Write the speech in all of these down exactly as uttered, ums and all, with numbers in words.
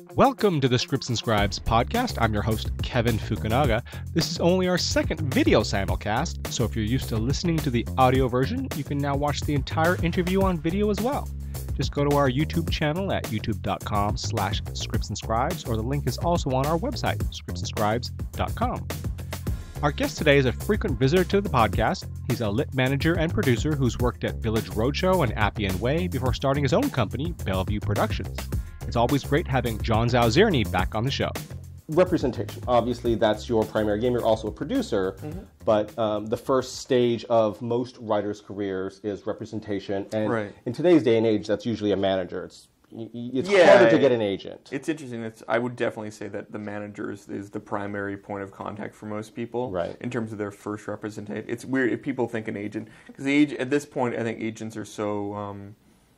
Welcome to the Scripts and Scribes podcast. I'm your host, Kevin Fukunaga. This is only our second video simulcast, so if you're used to listening to the audio version, you can now watch the entire interview on video as well. Just go to our YouTube channel at youtube.com slash Scripts and Scribes, or the link is also on our website, scripts and scribes dot com. Our guest today is a frequent visitor to the podcast. He's a lit manager and producer who's worked at Village Roadshow and Appian Way before starting his own company, Bellevue Productions. It's always great having John Zaozirny back on the show. Representation. Obviously, that's your primary game. You're also a producer, mm-hmm. but um, the first stage of most writers' careers is representation. And right. in today's day and age, that's usually a manager. It's it's yeah, harder to get an agent. It's interesting. It's, I would definitely say that the manager is, is the primary point of contact for most people, right. in terms of their first representation. It's weird if people think an agent, because age at this point, I think agents are so um,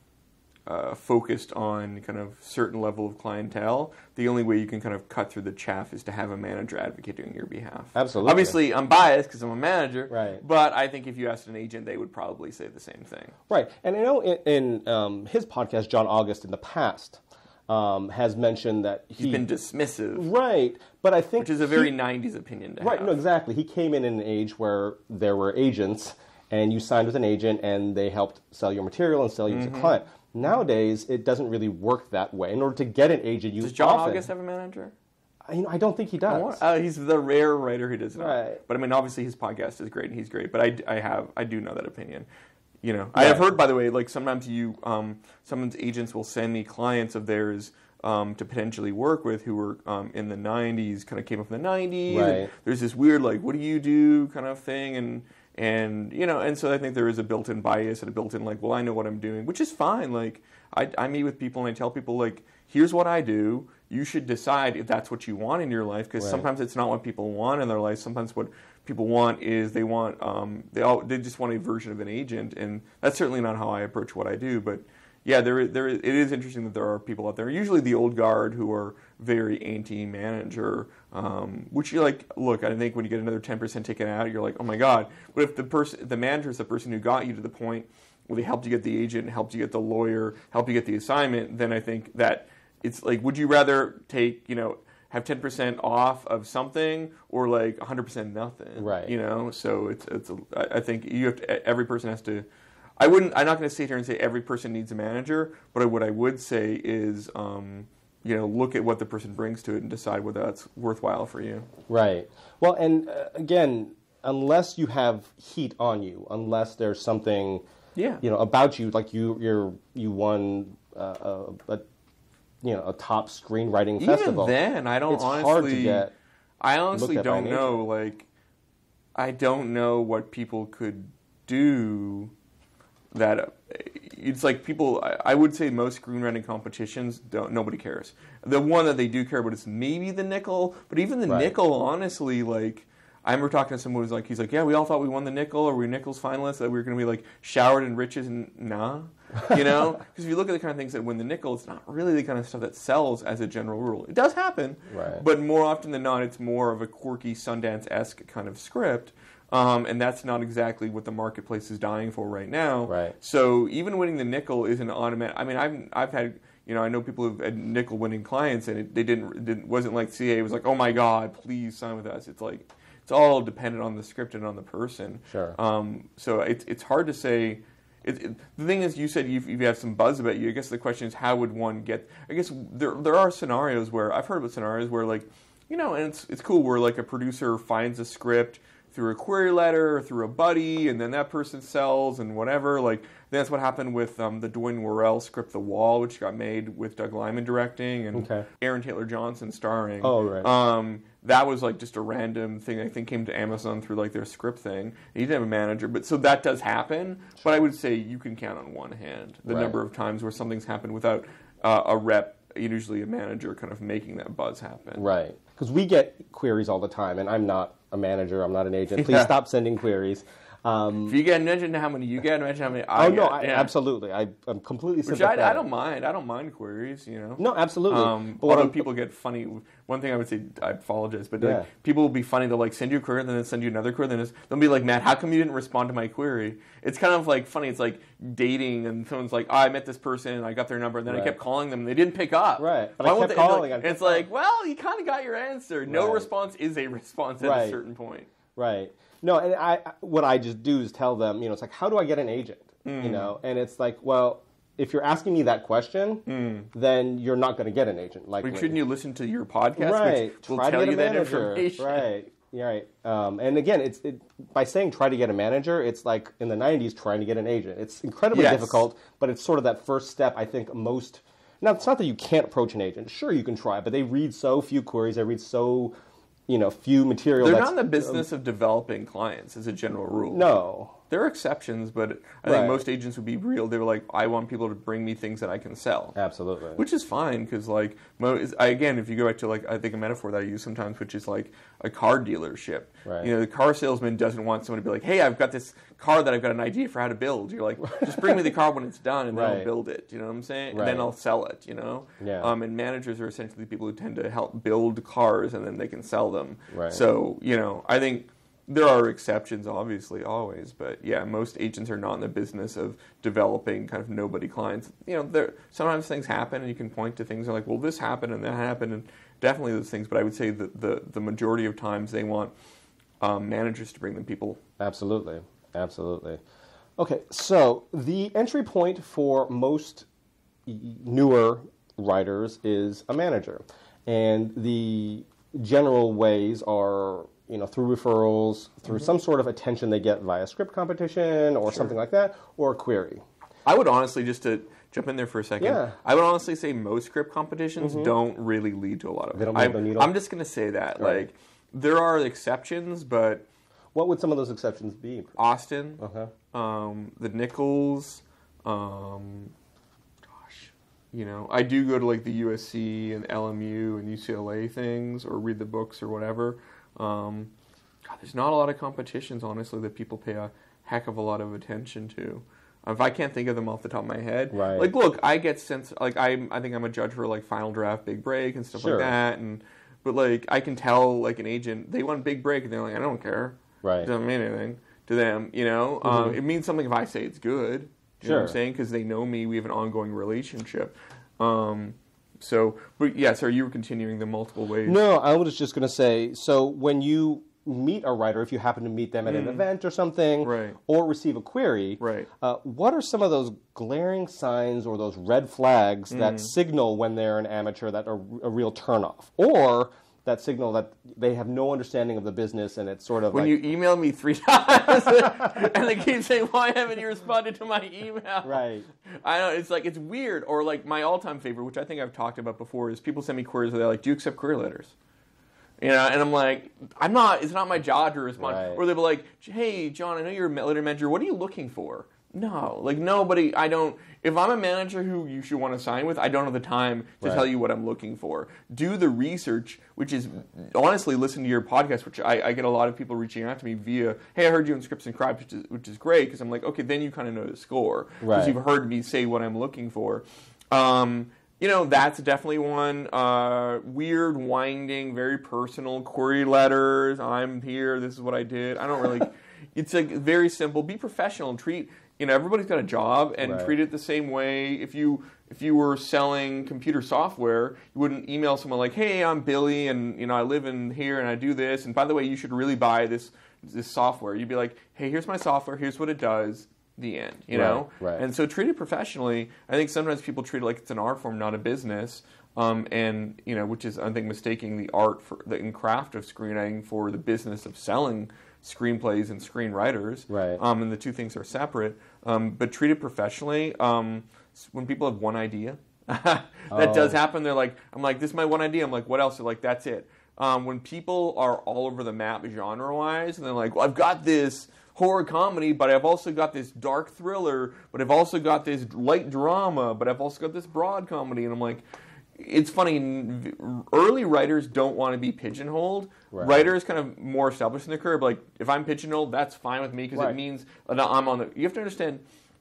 uh, focused on kind of certain level of clientele. The only way you can kind of cut through the chaff is to have a manager advocating on your behalf. Absolutely. Obviously, I'm biased because I'm a manager, right. but I think if you asked an agent, they would probably say the same thing. Right. And I know in, in um, his podcast, John August, in the past, um, has mentioned that he, he's been dismissive. Right. But I think which is a very he, nineties opinion to right, have. No, exactly. He came in in an age where there were agents, and you signed with an agent, and they helped sell your material and sell you mm-hmm. as a client. Nowadays, it doesn't really work that way. In order to get an agent, you does John often, August have a manager? I, you know, I don't think he does. Uh, he's the rare writer who does not. Right. But I mean, obviously, his podcast is great, and he's great. But I, I have, I do know that opinion. You know, I right. have heard, by the way, like sometimes you, um, someone's agents will send me clients of theirs um, to potentially work with who were um, in the nineties, kind of came up in the nineties. Right. There's this weird, like, what do you do kind of thing, and. And, you know, and so I think there is a built-in bias and a built-in, like, well, I know what I'm doing, which is fine. Like, I, I meet with people and I tell people, like, here's what I do. You should decide if that's what you want in your life, because right. sometimes it's not what people want in their life. Sometimes what people want is they want, um, they all, they just want a version of an agent, and that's certainly not how I approach what I do. But, yeah, there, there, it is interesting that there are people out there, usually the old guard, who are very anti-manager, um, which you're like, look, I think when you get another ten percent taken out, you're like, oh my God. But if the person, the manager is the person who got you to the point where they helped you get the agent, helped you get the lawyer, helped you get the assignment, then I think that it's like, would you rather take, you know, have ten percent off of something or like one hundred percent nothing? Right. You know, so it's, it's a, I think you have to, every person has to, I wouldn't, I'm not going to sit here and say every person needs a manager, but what I would say is, um, you know, look at what the person brings to it and decide whether that's worthwhile for you. Right. Well, and uh, again, unless you have heat on you, unless there's something, yeah. you know, about you, like you, you're, you won uh, a, a, you know, a top screenwriting Even festival. Even then, I don't it's honestly. hard to get. I honestly don't know. Agent. Like, I don't know what people could do. That uh, it's like people. I, I would say most screenwriting competitions don't. Nobody cares. The one that they do care about is maybe the nickel. But even the right. nickel, honestly, like I remember talking to someone who was like, he's like, yeah, we all thought we won the nickel, or we were Nichols finalists, that we were going to be like showered in riches, and nah, you know, because if you look at the kind of things that win the nickel, it's not really the kind of stuff that sells as a general rule. It does happen, right. but more often than not, it's more of a quirky Sundance-esque kind of script. Um, and that's not exactly what the marketplace is dying for right now. Right. So even winning the nickel isn't automatic. I mean, I've I've had you know I know people who've had nickel winning clients, and it, they didn't it didn't wasn't like C A A was like, oh my God, please sign with us. It's like it's all dependent on the script and on the person. Sure. Um, so it's it's hard to say. It, it, the thing is, you said you, you have some buzz about you. I guess the question is, how would one get? I guess there there are scenarios where I've heard about scenarios where like you know, and it's it's cool where like a producer finds a script through a query letter or through a buddy, and then that person sells and whatever. Like that's what happened with um, the Dwayne Worrell script, The Wall, which got made with Doug Liman directing and okay. Aaron Taylor Johnson starring. Oh, right. Um, that was like just a random thing. I think came to Amazon through like their script thing. He didn't have a manager, but so that does happen. Sure. But I would say you can count on one hand the right. number of times where something's happened without uh, a rep, usually a manager, kind of making that buzz happen. Right. Because we get queries all the time, and I'm not a manager, I'm not an agent. Please yeah. stop sending queries. Um, if you get mentioned how many you get, mention how many I oh get. no, I, yeah. absolutely. I, I'm completely Which sympathetic. I, I don't mind. I don't mind queries, you know. No, absolutely. Um, but what although I'm, people get funny. One thing I would say, I apologize, but Yeah. like, people will be funny. They'll like send you a query, then they'll send you another query, then it's, they'll be like, Matt, how come you didn't respond to my query? It's kind of like funny. It's like dating, and someone's like, oh, I met this person, and I got their number, and then Right. I kept calling them, and they didn't pick up. Right, but Why I won't kept they- and calling, like- I and kept it's like, well, you kind of got your answer. No Right. response is a response at Right. a certain point. Right. No, and I what I just do is tell them, you know, it's like, how do I get an agent? Mm. You know, and it's like, well, if you're asking me that question, Mm. then you're not going to get an agent. Like, Like, shouldn't you listen to your podcast, right? which will try tell to get you a that manager. information? Right. Yeah, right. Um, and again, it's it, by saying try to get a manager, it's like in the nineties trying to get an agent. It's incredibly Yes. difficult, but it's sort of that first step. I think most. Now, it's not that you can't approach an agent. Sure, you can try, but they read so few queries. They read so, you know, few material. They're that's, not in the business of developing clients, as a general rule. No. There are exceptions, but I Right. think most agents would be real. They were like, I want people to bring me things that I can sell. Absolutely. Which is fine, because, like, mo- is- I, again, if you go back to, like, I think a metaphor that I use sometimes, which is, like, a car dealership. Right. You know, the car salesman doesn't want someone to be like, hey, I've got this car that I've got an idea for how to build. You're like, just bring me the car when it's done, and then Right. I'll build it. You know what I'm saying? Right. And then I'll sell it, you know? Yeah. Um, and managers are essentially people who tend to help build cars, and then they can sell them. Right. So, you know, I think there are exceptions, obviously, always, but yeah, most agents are not in the business of developing kind of nobody clients. You know, there sometimes things happen, and you can point to things like, well, this happened and that happened, and definitely those things. But I would say that the the majority of times they want um, managers to bring them people. Absolutely. Absolutely. Okay, so the entry point for most y- newer writers is a manager, and the general ways are, you know, through referrals, through Mm-hmm. some sort of attention they get via script competition or something like that, or a query. I would honestly, just to jump in there for a second, Yeah. I would honestly say most script competitions don't really lead to a lot of. They don't I, move the needle? I'm just going to say that, Right. like, there are exceptions, but What would some of those exceptions be? Austin, Uh-huh. um, the Nichols, um, gosh, you know, I do go to like the U S C and L M U and U C L A things, or read the books or whatever. Um, God, there's not a lot of competitions, honestly, that people pay a heck of a lot of attention to. If I can't think of them off the top of my head, Right. like, look, I get sense, like, I, I think I'm a judge for like Final Draft, Big Break, and stuff Sure. like that, and but like I can tell, like, an agent, they want Big Break, and they're like, I don't care. Right. It doesn't mean anything to them, you know. Um, Mhm. it means something if I say it's good. You know what I'm Sure. saying? Because they know me. We have an ongoing relationship. Um, so, but yeah, so you were continuing the multiple ways. No, I was just going to say, so when you meet a writer, if you happen to meet them at an event or something, Right. or receive a query, Right. uh, what are some of those glaring signs or those red flags Mm. that signal when they're an amateur that are a real turnoff? Or that signal that they have no understanding of the business and it's sort of When like... you email me three times and they keep saying, why haven't you responded to my email? Right. I know, it's like, it's weird. Or like my all-time favorite, which I think I've talked about before, is people send me queries where they're like, do you accept query letters? You know, and I'm like, I'm not, it's not my job to respond. Right. Or they'll be like, hey, John, I know you're a letter manager. What are you looking for? No, like nobody, I don't, if I'm a manager who you should want to sign with, I don't have the time to Right. tell you what I'm looking for. Do the research, which is, honestly, listen to your podcast, which I, I get a lot of people reaching out to me via, hey, I heard you on Scripts and Scribes, which is, which is great, because I'm like, okay, then you kind of know the score. Because Right. you've heard me say what I'm looking for. Um, you know, that's definitely one. Uh, weird, winding, very personal query letters. I'm here. This is what I did. I don't really. It's like very simple. Be professional and treat. You know, everybody's got a job, and Right. treat it the same way. If you if you were selling computer software, you wouldn't email someone like, "Hey, I'm Billy, and you know, I live in here, and I do this. And by the way, you should really buy this this software." You'd be like, "Hey, here's my software. Here's what it does." The end, you Right, know? right. And so treat it professionally. I think sometimes people treat it like it's an art form, not a business. Um, and, you know, which is, I think, mistaking the art for the and craft of screenwriting for the business of selling screenplays and screenwriters. Right. Um, and the two things are separate. Um, but treat it professionally. Um, when people have one idea, that Oh. does happen. They're like, I'm like, this is my one idea. I'm like, what else? They're like, that's it. Um, when people are all over the map genre-wise, and they're like, well, I've got this horror comedy, but I've also got this dark thriller, but I've also got this light drama, but I've also got this broad comedy, and I'm like, it's funny, early writers don't want to be pigeonholed. Right. Writers kind of more established in their career, but like, if I'm pigeonholed, that's fine with me because right. it means that I'm on the... You have to understand,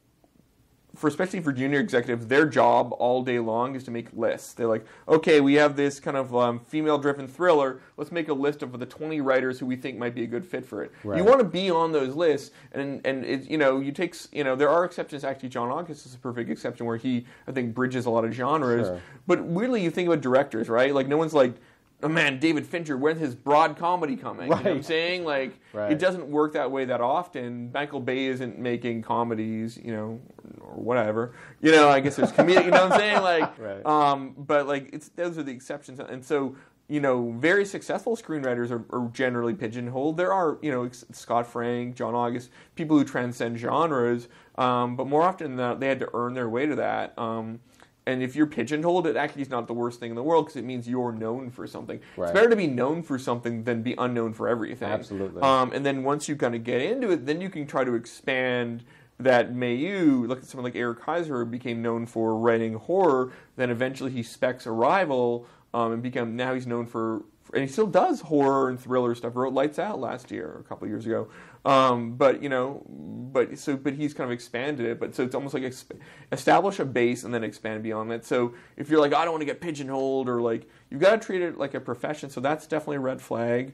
for especially for junior executives, their job all day long is to make lists. They're like, okay, we have this kind of um, female-driven thriller. Let's make a list of the twenty writers who we think might be a good fit for it. Right. You want to be on those lists, and and it, you know, you take you know, there are exceptions. Actually, John August is a perfect exception where he, I think, bridges a lot of genres. Sure. But weirdly, you think about directors, right? Like, no one's like, oh man, David Fincher, when's his broad comedy coming? Right. You know what I'm saying? Like, right. it doesn't work that way that often. Michael Bay isn't making comedies, you know, or whatever. You know, I guess there's comedic, you know what I'm saying? Like, right. um, but like, it's those are the exceptions. And so, you know, very successful screenwriters are, are generally pigeonholed. There are, you know, Scott Frank, John August, people who transcend genres, um, but more often than not, they had to earn their way to that. Um, And if you're pigeonholed, it actually is not the worst thing in the world because it means you're known for something. Right. It's better to be known for something than be unknown for everything. Absolutely. Um, and then once you kind of get into it, then you can try to expand that milieu. Look at someone like Eric Kaiser, who became known for writing horror. Then eventually he specs Arrival um, and become now he's known for, and he still does horror and thriller stuff. Wrote Lights Out last year, or a couple of years ago. Um, but you know, but so but he's kind of expanded it. But so it's almost like exp- establish a base and then expand beyond that. So if you're like, oh, I don't want to get pigeonholed, or like you've got to treat it like a profession. So that's definitely a red flag.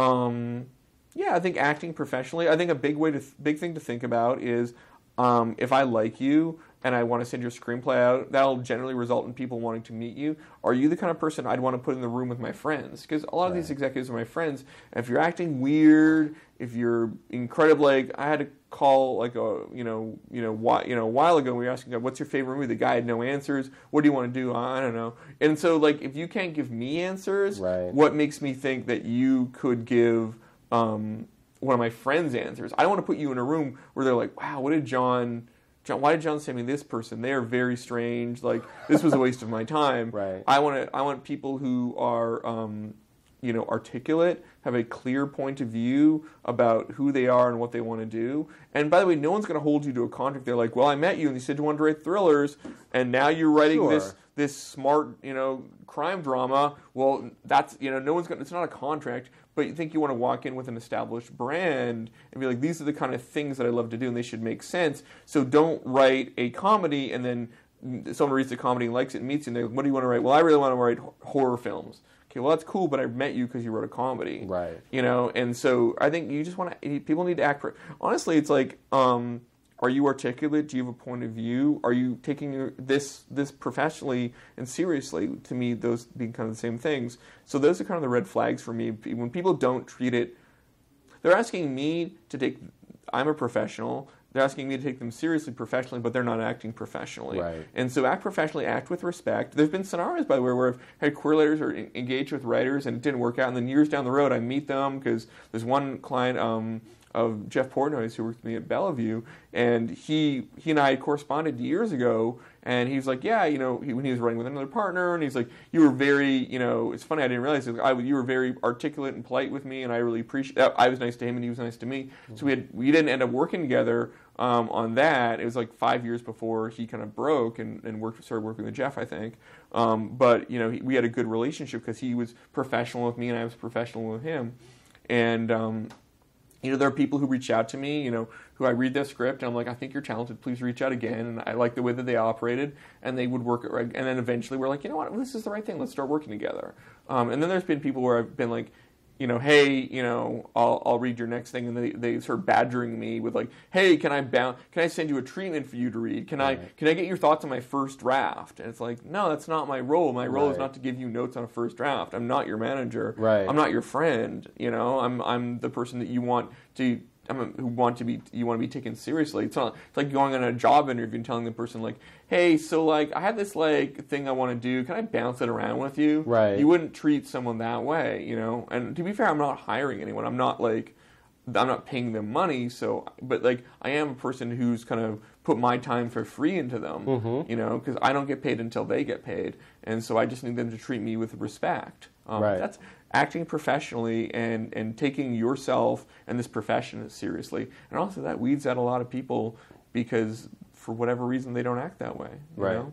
Um, yeah, I think acting professionally. I think a big way to th- big thing to think about is um, if I like you and I want to send your screenplay out, that'll generally result in people wanting to meet you. Are you the kind of person I'd want to put in the room with my friends? Because a lot of right. these executives are my friends. And if you're acting weird, if you're incredible, like I had to call like a you know you know why you know a while ago we were asking, what's your favorite movie? The guy had no answers. What do you want to do? I don't know. And so like if you can't give me answers, right. what makes me think that you could give um, one of my friends answers? I don't want to put you in a room where they're like, wow, what did John? John, why did John send me this person? They are very strange. Like this was a waste of my time. Right. I want to. I want people who are, um, you know, articulate, have a clear point of view about who they are and what they want to do. And by the way, no one's going to hold you to a contract. They're like, well, I met you and you said you wanted to write thrillers, and now you're writing sure. this this smart, you know, crime drama. Well, that's you know, no one's going. It's not a contract. But you think you want to walk in with an established brand and be like, these are the kind of things that I love to do and they should make sense. So don't write a comedy and then someone reads the comedy and likes it and meets you and they're like, what do you want to write? Well, I really want to write horror films. Okay, well, that's cool, but I met you because you wrote a comedy. Right. You know, and so I think you just want to, people need to act for, honestly, it's like, um, are you articulate? Do you have a point of view? Are you taking your, this this professionally and seriously? To me, those being kind of the same things. So those are kind of the red flags for me. When people don't treat it, they're asking me to take, I'm a professional, they're asking me to take them seriously professionally, but they're not acting professionally. Right. And so act professionally, act with respect. There's been scenarios, by the way, where I've had queer or engaged with writers and it didn't work out, and then years down the road I meet them because there's one client, um, of Jeff Portnoy's who worked with me at Bellevue, and he he and I had corresponded years ago, and he was like, yeah, you know, he, when he was writing with another partner, and he's like, you were very, you know, it's funny, I didn't realize, it, I, you were very articulate and polite with me, and I really appreciate, I was nice to him, and he was nice to me, mm-hmm. so we had we didn't end up working together um, on that. It was like five years before he kind of broke and, and worked started working with Jeff, I think, um, but, you know, he, we had a good relationship because he was professional with me, and I was professional with him, and, um, you know, there are people who reach out to me, you know, who I read their script, and I'm like, I think you're talented, please reach out again. And I like the way that they operated, and they would work, and then eventually we're like, you know what, this is the right thing, let's start working together. Um, and then there's been people where I've been like, you know, hey, you know, I'll I'll read your next thing, and they they start badgering me with like, hey, can I bound, can I send you a treatment for you to read? Can right. I can I get your thoughts on my first draft? And it's like, no, that's not my role. My role right. is not to give you notes on a first draft. I'm not your manager. Right. I'm not your friend. You know, I'm I'm the person that you want to. I'm who want to be you want to be taken seriously. It's not. It's like going on a job interview and telling the person like, "Hey, so like I have this like thing I want to do. Can I bounce it around with you?" Right. You wouldn't treat someone that way, you know. And to be fair, I'm not hiring anyone. I'm not like I'm not paying them money. So, but like I am a person who's kind of put my time for free into them, mm-hmm. you know, because I don't get paid until they get paid, and so I just need them to treat me with respect. Um, right. That's acting professionally and, and taking yourself and this profession seriously. And also that weeds out a lot of people because for whatever reason they don't act that way. You right. know?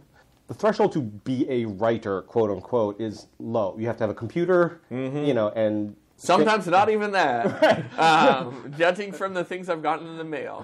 the threshold to be a writer, quote unquote, is low. You have to have a computer, mm-hmm. you know, and sometimes not even that. Right. Um, judging from the things I've gotten in the mail.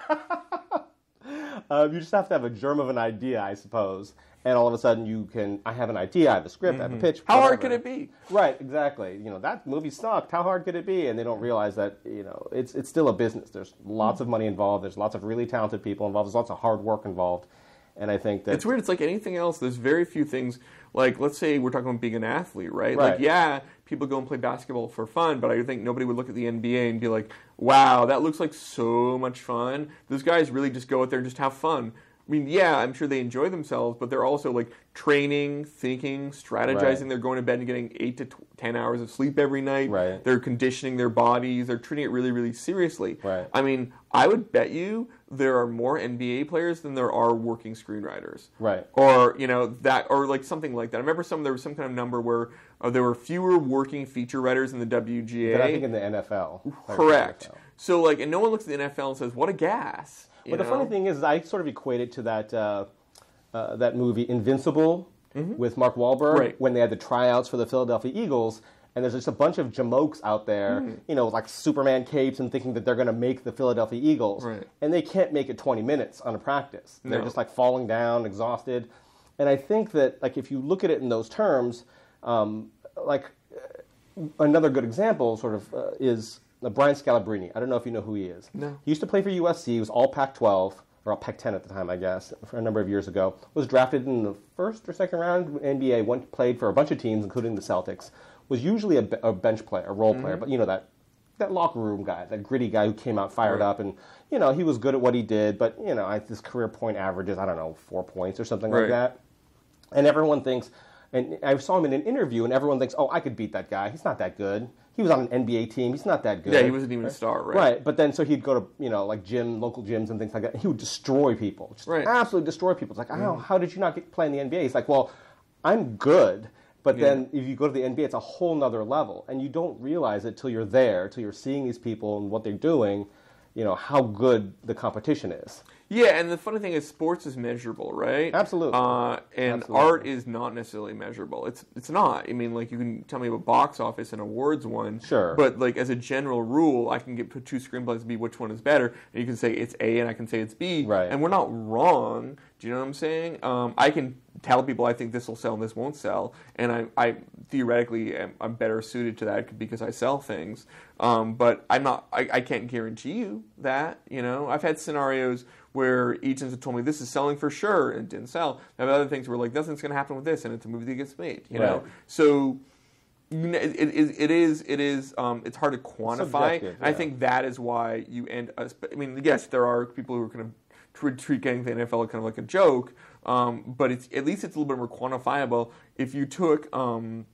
uh, you just have to have a germ of an idea, I suppose. And all of a sudden you can, I have an idea, I have a script, mm-hmm. I have a pitch. How whatever. hard could it be? Right, exactly. You know, that movie sucked. How hard could it be? And they don't realize that, you know, it's it's still a business. There's lots mm-hmm. of money involved. There's lots of really talented people involved. There's lots of hard work involved. And I think that... It's weird. It's like anything else. There's very few things, like, let's say we're talking about being an athlete, right? Right. Like, yeah, people go and play basketball for fun, but I think nobody would look at the N B A and be like, wow, that looks like so much fun. Those guys really just go out there and just have fun. I mean, yeah, I'm sure they enjoy themselves, but they're also, like, training, thinking, strategizing. Right. They're going to bed and getting eight to ten hours of sleep every night. Right. They're conditioning their bodies. They're treating it really, really seriously. Right. I mean, I would bet you there are more N B A players than there are working screenwriters. Right. Or, you know, that, or like something like that. I remember some, there was some kind of number where uh, there were fewer working feature writers in the W G A. Than I think in the N F L. Correct. N F L. So, like, and no one looks at the N F L and says, what a gas. But the know? funny thing is, I sort of equate it to that uh, uh, that movie Invincible mm-hmm. with Mark Wahlberg right. when they had the tryouts for the Philadelphia Eagles, and there's just a bunch of jamokes out there, mm. you know, like Superman capes and thinking that they're going to make the Philadelphia Eagles, right. and they can't make it twenty minutes on a practice. They're no. just like falling down, exhausted, and I think that like if you look at it in those terms, um, like uh, another good example sort of uh, is. Uh, Brian Scalabrine. I don't know if you know who he is. No. He used to play for U S C. He was all Pac twelve, or all Pac ten at the time, I guess, for a number of years ago. Was drafted in the first or second round. N B A went played for a bunch of teams, including the Celtics. Was usually a, a bench player, a role mm-hmm. player, but you know that that locker room guy, that gritty guy who came out fired right. up, and you know he was good at what he did. But you know, his career point averages, I don't know, four points or something right. like that. And everyone thinks, and I saw him in an interview, and everyone thinks, oh, I could beat that guy. He's not that good. He was on an N B A team. He's not that good. Yeah, he wasn't even right? a star, right? Right, but then so he'd go to, you know, like gym, local gyms and things like that. He would destroy people. Just right. absolutely destroy people. It's like, oh, mm. how did you not get play in the N B A? He's like, well, I'm good. But yeah. then if you go to the N B A, it's a whole nother level. And you don't realize it till you're there, till you're seeing these people and what they're doing, you know, how good the competition is. Yeah, and the funny thing is sports is measurable, right? Absolutely. Uh, and Absolutely. art is not necessarily measurable. It's it's not. I mean, like, you can tell me about box office and awards won. Sure. But, like, as a general rule, I can get put two screenplays and be which one is better. And you can say it's A and I can say it's B. Right. And we're not wrong. Do you know what I'm saying? Um, I can tell people I think this will sell and this won't sell. And I, I theoretically am I'm better suited to that because I sell things. Um, but I'm not. I, I can't guarantee you that. You know, I've had scenarios where agents have told me this is selling for sure and it didn't sell. I have other things where like nothing's going to happen with this and it's a movie that gets made. You right. know, so you know, it, it, it is it is um, it's hard to quantify. Yeah. I think that is why you end. Up, I mean, yes, there are people who are kind of treat, treat getting the N F L kind of like a joke, um, but it's at least it's a little bit more quantifiable. If you took um,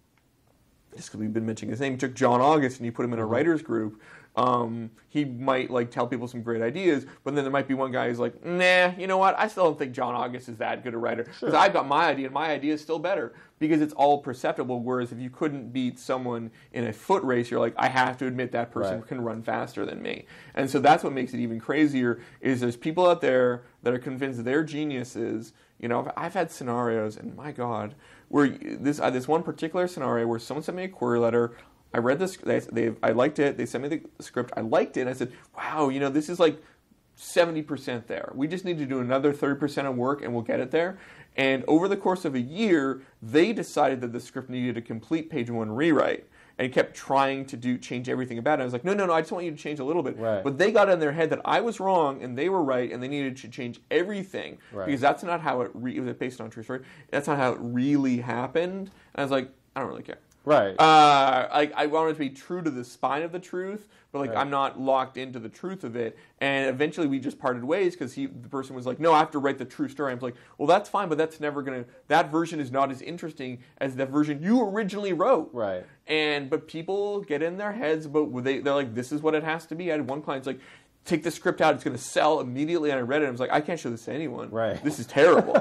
just because we've been mentioning his name, you took John August and you put him in a mm-hmm. writers group. Um, he might like tell people some great ideas, but then there might be one guy who's like, nah, you know what? I still don't think John August is that good a writer because sure. I've got my idea and my idea is still better because it's all perceptible. Whereas if you couldn't beat someone in a foot race, you're like, I have to admit that person right. can run faster than me. And so that's what makes it even crazier is there's people out there that are convinced they're geniuses. You know, I've had scenarios, and my God, where this uh, this one particular scenario where someone sent me a query letter. I read this. They, they, I liked it. They sent me the script. I liked it. And I said, "Wow, you know, this is like seventy percent there. We just need to do another thirty percent of work, and we'll get it there." And over the course of a year, they decided that the script needed a complete page one rewrite, and kept trying to do change everything about it. I was like, "No, no, no. I just want you to change a little bit." Right. But they got in their head that I was wrong and they were right, and they needed to change everything right. because that's not how it. Re- it was based on a true story. That's not how it really happened. And I was like, I don't really care. Right. Uh, I, I wanted to be true to the spine of the truth, but like right. I'm not locked into the truth of it. And eventually we just parted ways because he, the person was like, "No, I have to write the true story." I was like, "Well, that's fine, but that's never gonna. That version is not as interesting as the version you originally wrote." Right. And but people get in their heads, but they they're like, "This is what it has to be." I had one client's like, take the script out, it's going to sell immediately. And I read it, and I was like, I can't show this to anyone. Right. This is terrible.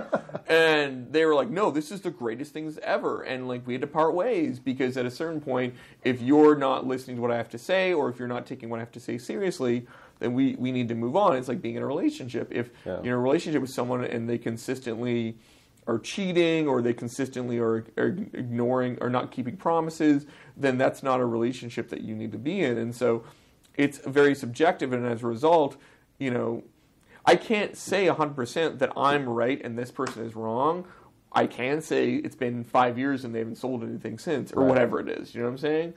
And they were like, no, this is the greatest things ever. And like we had to part ways because at a certain point, if you're not listening to what I have to say, or if you're not taking what I have to say seriously, then we, we need to move on. It's like being in a relationship. If yeah. you're in a relationship with someone and they consistently are cheating, or they consistently are, are ignoring or not keeping promises, then that's not a relationship that you need to be in. And so it's very subjective, and as a result, you know, I can't say one hundred percent that I'm right and this person is wrong. I can say it's been five years and they haven't sold anything since, or right. whatever it is. You know what I'm saying?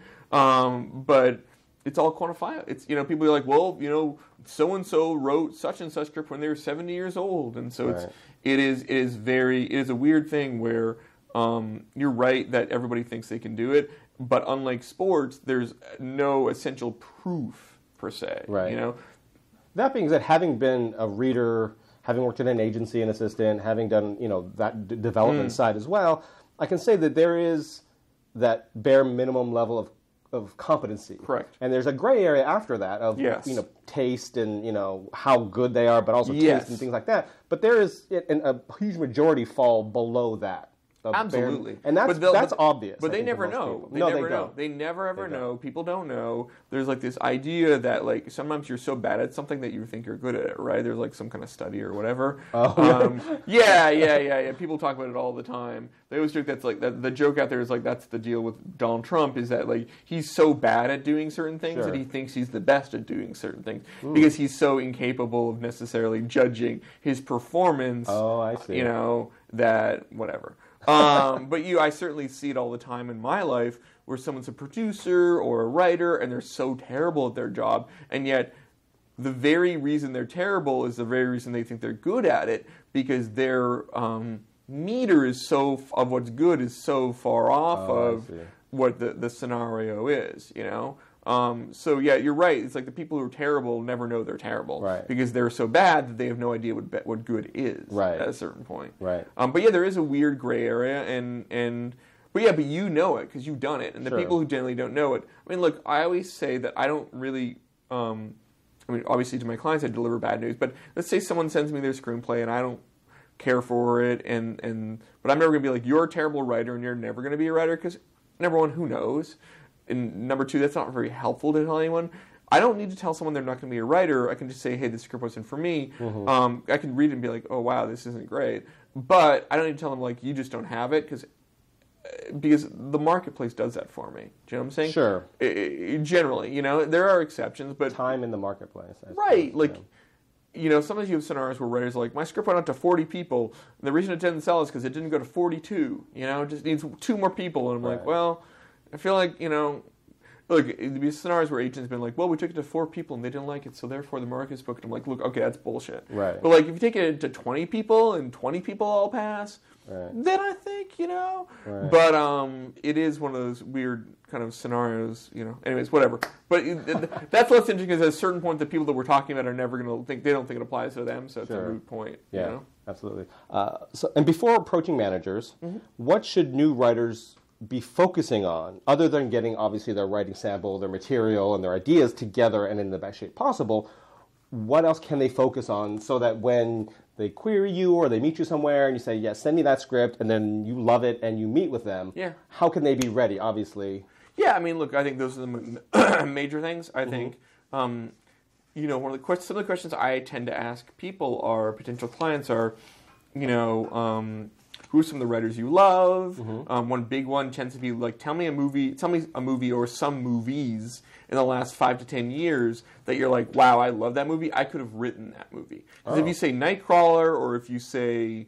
Um, but it's all quantifiable. It's, you know, people are like, well, you know, so and so wrote such and such script when they were seventy years old, and so right. it's it is it is very it is a weird thing where um, you're right that everybody thinks they can do it, but unlike sports, there's no essential proof per se. Right. You know. That being said, having been a reader, having worked in an agency, an assistant, having done you know that d- development mm. side as well, I can say that there is that bare minimum level of of competency. Correct. And there's a gray area after that of yes. you know taste and you know how good they are, but also yes. taste and things like that. But there is and a huge majority fall below that. Absolutely. Bare, and that's that's but, obvious. But they never know. They no, never they know. don't. They never ever they know. Don't. People don't know. There's like this idea that like sometimes you're so bad at something that you think you're good at it, right? There's like some kind of study or whatever. Oh, um, yeah, yeah, yeah, yeah. People talk about it all the time. They always joke that's like that, the joke out there is like that's the deal with Donald Trump is that like he's so bad at doing certain things sure. that he thinks he's the best at doing certain things Ooh. because he's so incapable of necessarily judging his performance. Oh, I see. You know, that whatever. um, but you, I certainly see it all the time in my life where someone's a producer or a writer and they're so terrible at their job, and yet the very reason they're terrible is the very reason they think they're good at it, because their um, meter is so of what's good is so far off oh, of what the, the scenario is, you know. Um, so yeah, you're right. It's like the people who are terrible never know they're terrible, right. because they're so bad that they have no idea what what good is right. at a certain point. Right. Um, but yeah, there is a weird gray area, and and but yeah, but you know it because you've done it, and the sure. people who generally don't know it. I mean, look, I always say that I don't really. Um, I mean, obviously to my clients, I deliver bad news. But let's say someone sends me their screenplay, and I don't care for it, and and but I'm never gonna be like, you're a terrible writer, and you're never gonna be a writer, because number one, who knows? And number two, that's not very helpful to tell anyone. I don't need to tell someone they're not going to be a writer. I can just say, hey, this script wasn't for me. Mm-hmm. Um, I can read it and be like, oh, wow, this isn't great. But I don't need to tell them, like, you just don't have it, because because the marketplace does that for me. Do you know what I'm saying? Sure. I, I, generally, you know, there are exceptions, but... Time in the marketplace. I right. Suppose, like, yeah. you know, sometimes you have scenarios where writers are like, my script went out to forty people, and the reason it didn't sell is because it didn't go to forty-two. You know, it just needs two more people. And I'm right. like, well... I feel like, you know, look, there'd be scenarios where agents have been like, well, we took it to four people and they didn't like it, so therefore the market's booked. I'm like, look, okay, that's bullshit. Right. But, like, if you take it to twenty people and twenty people all pass, right. then I think, you know. Right. But um, it is one of those weird kind of scenarios, you know. Anyways, whatever. But it, that's what's interesting, is at a certain point the people that we're talking about are never going to think, they don't think it applies to them, so it's sure. a moot point. Yeah, you know? Absolutely. Uh, so, and before approaching managers, mm-hmm. what should new writers be focusing on, other than getting obviously their writing sample, their material, and their ideas together and in the best shape possible? What else can they focus on so that when they query you or they meet you somewhere and you say, yeah, send me that script, and then you love it and you meet with them, yeah. how can they be ready, obviously? Yeah, I mean, look, I think those are the major things. I mm-hmm. think, um, you know, one of the questions, some of the questions I tend to ask people are, potential clients are, you know, um, who are some of the writers you love? Mm-hmm. Um, one big one tends to be like, tell me a movie, tell me a movie or some movies in the last five to ten years that you're like, wow, I love that movie. I could have written that movie. Because oh. if you say Nightcrawler, or if you say,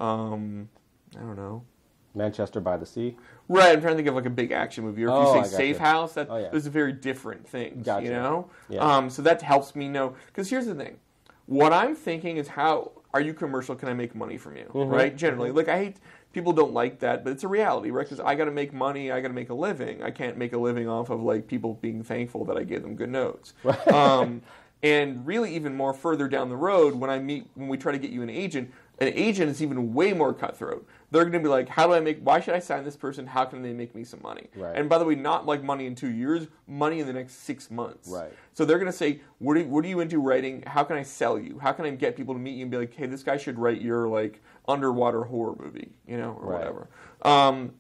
um, I don't know, Manchester by the Sea. Right, I'm trying to think of like a big action movie. Or if oh, you say Safe you. House, that oh, yeah. those are very different things. Gotcha. You know, yeah. um, so that helps me know. Because here's the thing, what I'm thinking is, how are you commercial? Can I make money from you? Mm-hmm. Right? Generally, mm-hmm. like I hate. People don't like that, but it's a reality, right? Because I got to make money, I got to make a living. I can't make a living off of like people being thankful that I gave them good notes. um, and really, even more further down the road, when I meet, when we try to get you an agent, an agent is even way more cutthroat. They're going to be like, how do I make? Why should I sign this person? How can they make me some money? Right. And by the way, not like money in two years, money in the next six months. Right. So they're going to say, what are, what are you into writing? How can I sell you? How can I get people to meet you and be like, hey, this guy should write your like underwater horror movie, you know, or right. whatever. Um,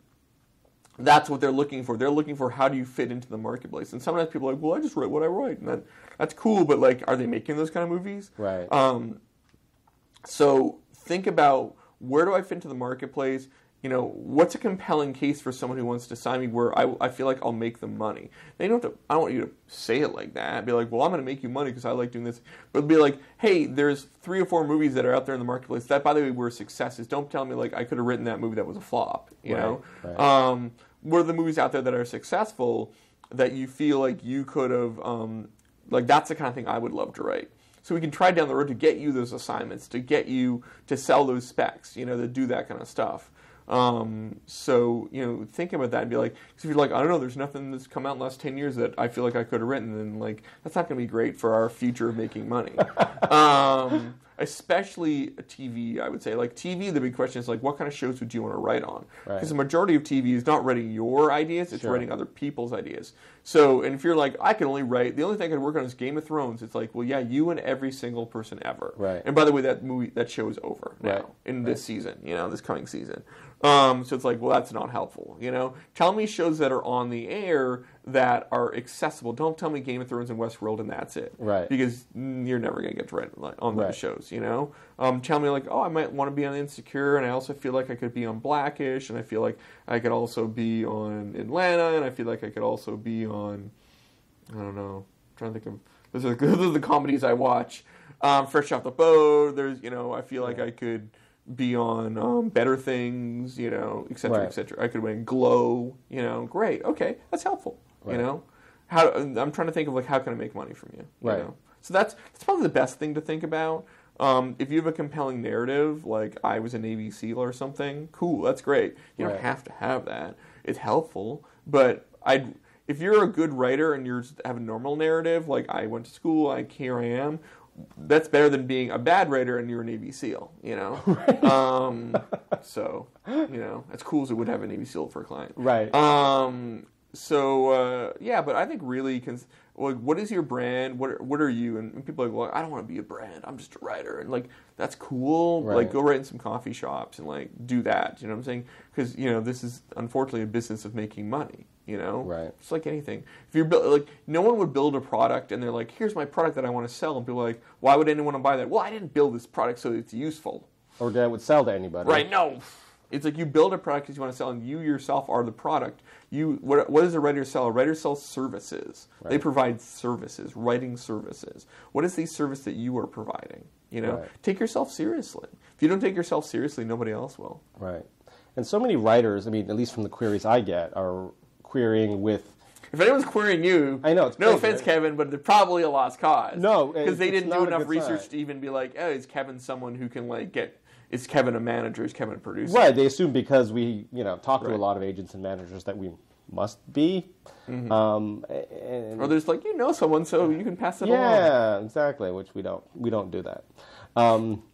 that's what they're looking for. They're looking for, how do you fit into the marketplace? And sometimes people are like, well, I just write what I write, and that that's cool, but like, are they making those kind of movies? Right. Um, so think about where do I fit into the marketplace? You know, what's a compelling case for someone who wants to sign me where I, I feel like I'll make them money? They don't have to, I don't want you to say it like that. Be like, well, I'm going to make you money because I like doing this. But be like, hey, there's three or four movies that are out there in the marketplace that, by the way, were successes. Don't tell me, like, I could have written that movie that was a flop, you right, know? Right. Um, what are the movies out there that are successful that you feel like you could have, um, like, that's the kind of thing I would love to write. So we can try down the road to get you those assignments, to get you to sell those specs, you know, to do that kind of stuff. Um, so, you know, thinking about that and be like, because if you're like, I don't know, there's nothing that's come out in the last ten years that I feel like I could have written, then, like, that's not going to be great for our future of making money. um, especially T V, I would say. Like, T V, the big question is, like, what kind of shows would you want to write on? Because Right. the majority of T V is not writing your ideas, it's Sure. writing other people's ideas. So, and if you're like, I can only write, the only thing I could work on is Game of Thrones, it's like, well, yeah, you and every single person ever. Right. And by the way, that movie, that show is over now, Right. in Right. this season, you know, this coming season. Um, so it's like, well, that's not helpful, you know? Tell me shows that are on the air that are accessible. Don't tell me Game of Thrones and Westworld and that's it. Right. Because mm, you're never going to get to write like, on those Right. shows, you know? Um, tell me, like, oh, I might want to be on Insecure, and I also feel like I could be on Blackish, and I feel like I could also be on Atlanta, and I feel like I could also be on, I don't know, I'm trying to think of, those are, those are the comedies I watch. Um, Fresh Off the Boat, there's, you know, I feel like Yeah. I could be on um, Better Things, you know, et cetera, Right. et cetera. I could win Glow, you know, great, okay, that's helpful, Right. you know. How I'm trying to think of, like, how can I make money from you, you Right. know? So that's that's probably the best thing to think about. Um, if you have a compelling narrative, like I was a Navy SEAL or something, cool, that's great. You don't Right. have to have that. It's helpful, but I'd if you're a good writer and you are have a normal narrative, like I went to school, like here I am, that's better than being a bad writer and you're a Navy SEAL, you know? Right. Um, so, you know, as cool as it would have a Navy SEAL for a client. Right. Um, so, uh, yeah, but I think really, cons- well, what is your brand? What are, what are you? And, and people are like, well, I don't want to be a brand. I'm just a writer. And, like, that's cool. Right. Like, go write in some coffee shops and, like, do that. You know what I'm saying? Because, you know, this is, unfortunately, a business of making money. You know, Right. It's like anything. If you're build, like, no one would build a product and they're like, "Here's my product that I want to sell," and people are like, "Why would anyone want to buy that?" Well, I didn't build this product so it's useful. Or that would sell to anybody. Right? No, it's like you build a product because you want to sell, and you yourself are the product. You what? What does a writer sell? A writer sells services. Right. They provide services, writing services. What is the service that you are providing? You know, Right. Take yourself seriously. If you don't take yourself seriously, nobody else will. Right. And so many writers, I mean, at least from the queries I get, are querying with. If anyone's querying you, I know, it's no crazy, offense, right? Kevin, but they're probably a lost cause. No, because they it's didn't not do a enough good research sign. to even be like, oh, is Kevin someone who can like get? Is Kevin a manager? Is Kevin a producer? Right. They assume because we, you know, talk to Right. a lot of agents and managers that we must be. Mm-hmm. Um, and, Or there's like you know someone, so you can pass it along. yeah, exactly. Which we don't. We don't do that. Um,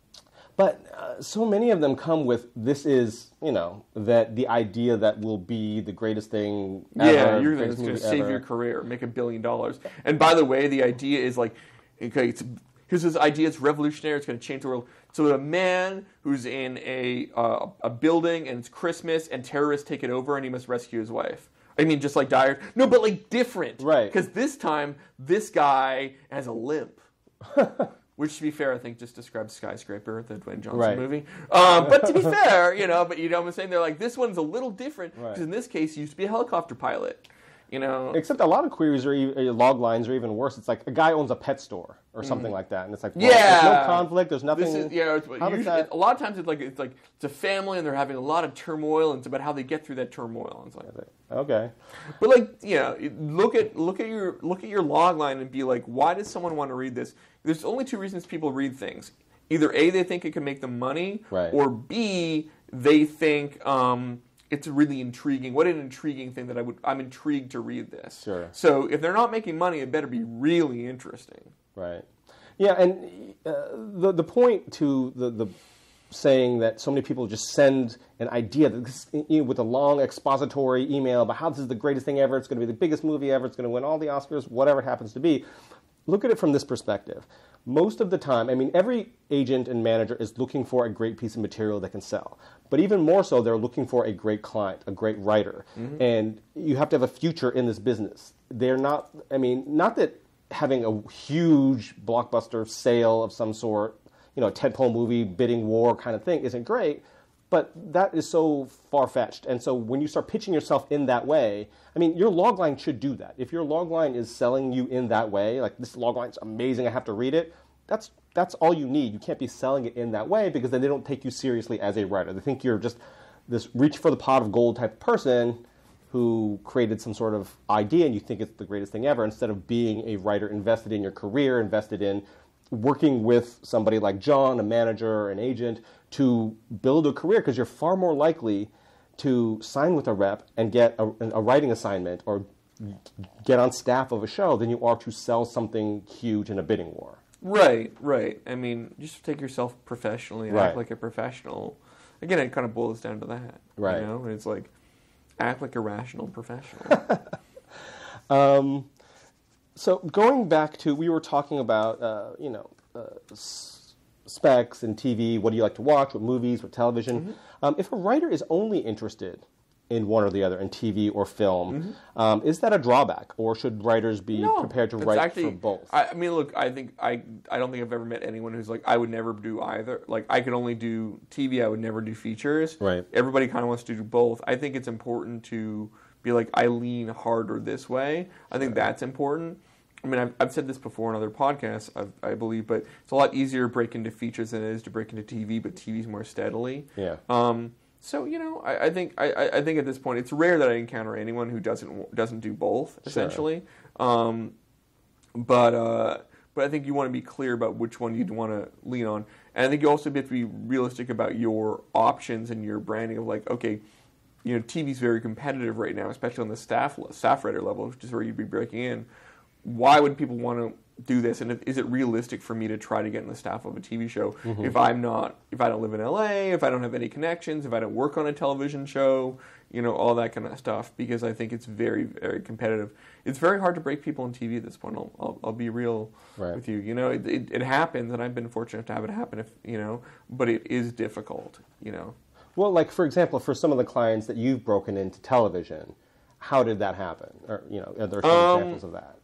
but uh, so many of them come with this is, you know, that the idea that will be the greatest thing ever. Yeah, you're greatest going to movie save ever. your career, make a billion dollars. And by the way, the idea is like, okay, it's, here's this idea. It's revolutionary. It's going to change the world. So a man who's in a uh, a building and it's Christmas and terrorists take it over and he must rescue his wife. I mean, just like Dyer. No, but like different. Right. Because this time, this guy has a limp. Which, to be fair, I think just describes Skyscraper, the Dwayne Johnson Right. movie. Um, but to be fair, you know, but you know what I'm saying? They're like, this one's a little different because Right. in this case, he used to be a helicopter pilot. You know, Except a lot of queries are e- uh, log lines are even worse. It's like a guy owns a pet store or something like that, and it's like, well, Yeah. there's no conflict. There's nothing. this is yeah. It's, how does usually, that- a lot of times it's like it's like it's a family and they're having a lot of turmoil, and it's about how they get through that turmoil. And it's like, Okay. but like you know, look at look at your look at your log line and be like, why does someone want to read this? There's only two reasons people read things. Either A, they think it can make them money, Right. or B, they think um, it's really intriguing. What an intriguing thing that I would I'm intrigued to read this. Sure. So if they're not making money, it better be really interesting. Right. Yeah, and uh, the the point to the the saying that so many people just send an idea that this, you know, with a long expository email about how this is the greatest thing ever, it's going to be the biggest movie ever, it's going to win all the Oscars, whatever it happens to be. Look at it from this perspective. Most of the time, I mean, every agent and manager is looking for a great piece of material that can sell. But even more so, they're looking for a great client, a great writer. Mm-hmm. And you have to have a future in this business. They're not, I mean, not that having a huge blockbuster sale of some sort, you know, a tentpole movie, bidding war kind of thing isn't great. But that is so far-fetched. And so when you start pitching yourself in that way, I mean, your logline should do that. If your logline is selling you in that way, like this logline's amazing, I have to read it, that's that's all you need. You can't be selling it in that way because then they don't take you seriously as a writer. They think you're just this reach for the pot of gold type of person who created some sort of idea and you think it's the greatest thing ever, instead of being a writer invested in your career, invested in working with somebody like John, a manager, an agent, to build a career, because you're far more likely to sign with a rep and get a, a writing assignment or get on staff of a show than you are to sell something huge in a bidding war. Right, right. I mean, just take yourself professionally and Right. act like a professional. Again, it kind of boils down to that. Right. You know, and it's like, act like a rational professional. um, so going back to, we were talking about, uh, you know, uh, s- specs and T V, what do you like to watch, what movies, what television. Mm-hmm. Um, if a writer is only interested in one or the other, in T V or film, mm-hmm. um, is that a drawback, or should writers be no, prepared to it's write actually, for both? I, I mean, look, I think I I don't think I've ever met anyone who's like, I would never do either. Like, I could only do T V, I would never do features. Right. Everybody kind of wants to do both. I think it's important to be like, I lean harder this way. I think that's important. I mean, I've, I've said this before on other podcasts, I've, I believe, but it's a lot easier to break into features than it is to break into T V, but T V's more steadily. Yeah. Um, so you know, I, I think I, I think at this point, it's rare that I encounter anyone who doesn't doesn't do both, essentially. Sure. Um, but uh, but I think you want to be clear about which one you'd want to lean on, and I think you also have to be realistic about your options and your branding of like, okay, you know, T V's very competitive right now, especially on the staff staff writer level, which is where you'd be breaking in. Why would people want to do this, and is it realistic for me to try to get in the staff of a T V show mm-hmm. if I'm not, if I don't live in L A, if I don't have any connections, if I don't work on a television show, you know, all that kind of stuff, because I think it's very, very competitive. It's very hard to break people on T V at this point. I'll, I'll, I'll be real right. with you. You know, it, it, it happens, and I've been fortunate to have it happen, if you know, but it is difficult, you know. Well, like, for example, for some of the clients that you've broken into television, how did that happen? Or, you know, are there some um, examples of that?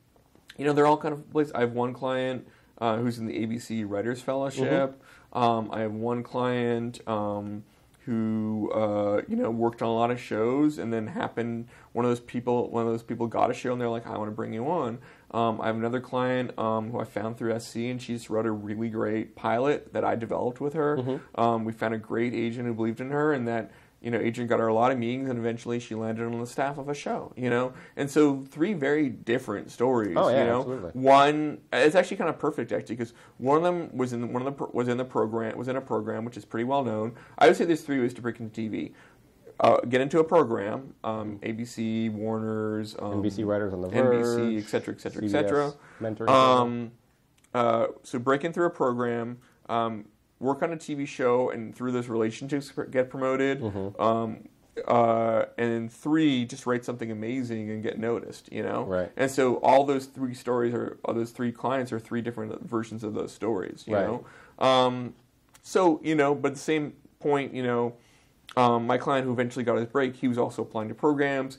You know, they're all kind of places. I have one client uh, who's in the A B C Writers Fellowship. Mm-hmm. Um, I have one client um, who, uh, you know, worked on a lot of shows, and then happened, one of those people, one of those people got a show, and they're like, I want to bring you on. Um, I have another client um, who I found through S C, and she just wrote a really great pilot that I developed with her. Mm-hmm. Um, we found a great agent who believed in her, and that, you know, agent got her a lot of meetings, and eventually she landed on the staff of a show, you know? And so three very different stories, oh, yeah, you know? Absolutely. One, it's actually kind of perfect, actually, because one of them was in one of the was in the program, was in a program, which is pretty well known. I would say there's three ways to break into T V. Uh, get into a program, um, A B C, Warner's, um, N B C Writers on the Verge, N B C, et cetera, et cetera, C B S, et cetera. Mentoring. Um, uh, so break in through a program, um, work on a T V show, and through those relationships get promoted. Mm-hmm. Um, uh, and then three, just write something amazing and get noticed, you know? Right. And so all those three stories, are, all those three clients are three different versions of those stories, you right. know? Um, so, you know, but at the same point, you know, um, my client who eventually got his break, he was also applying to programs.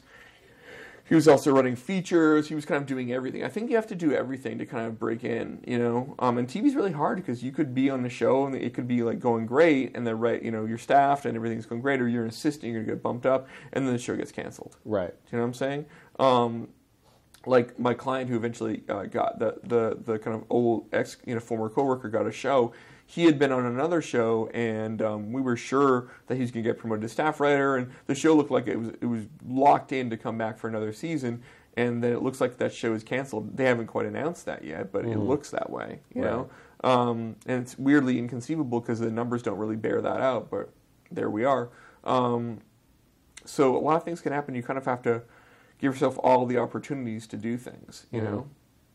He was also running features. He was kind of doing everything. I think you have to do everything to kind of break in, you know. Um, and T V's really hard because you could be on the show and it could be like going great, and then right, you know, you're staffed and everything's going great, or you're an assistant, you're gonna get bumped up, and then the show gets canceled. Right. Do you know what I'm saying? Um, like my client who eventually uh, got the, the the kind of old ex, you know, former coworker got a show. He had been on another show, and um, we were sure that he was going to get promoted to staff writer, and the show looked like it was it was locked in to come back for another season, and then it looks like that show is canceled. They haven't quite announced that yet, but mm-hmm. it looks that way, you right. know? Um, and it's weirdly inconceivable because the numbers don't really bear that out, but there we are. Um, so a lot of things can happen. You kind of have to give yourself all the opportunities to do things, you mm-hmm. know?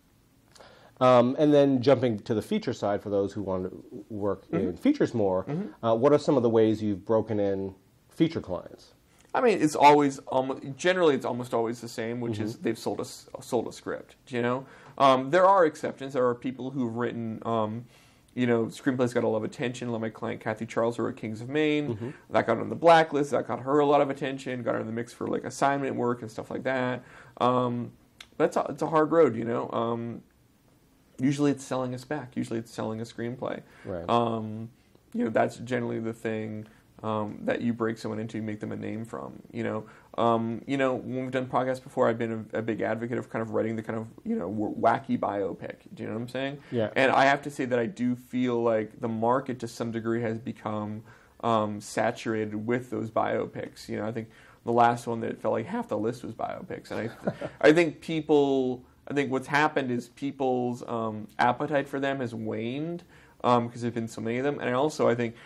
Um, and then jumping to the feature side for those who want to work mm-hmm. in features more, mm-hmm. uh, what are some of the ways you've broken in feature clients? I mean, it's always almost generally it's almost always the same, which mm-hmm. is they've sold a sold a script. You know, um, there are exceptions. There are people who've written, um, you know, screenplays got a lot of attention. Like my client Kathy Charles, who wrote Kings of Maine, mm-hmm. that got on the blacklist. That got her a lot of attention. Got her in the mix for like assignment work and stuff like that. Um, that's a, it's a hard road, you know. Um, usually it's selling a spec. Usually it's selling a screenplay. Right. Um, you know, that's generally the thing um, that you break someone into, you make them a name from. You know, um, you know, when we've done podcasts before, I've been a, a big advocate of kind of writing the kind of, you know, wacky biopic. Do you know what I'm saying? Yeah. And I have to say that I do feel like the market to some degree has become um, saturated with those biopics. You know, I think the last one that felt like half the list was biopics, and I, I think people. I think what's happened is people's um, appetite for them has waned because um, there's been so many of them. And also, I think,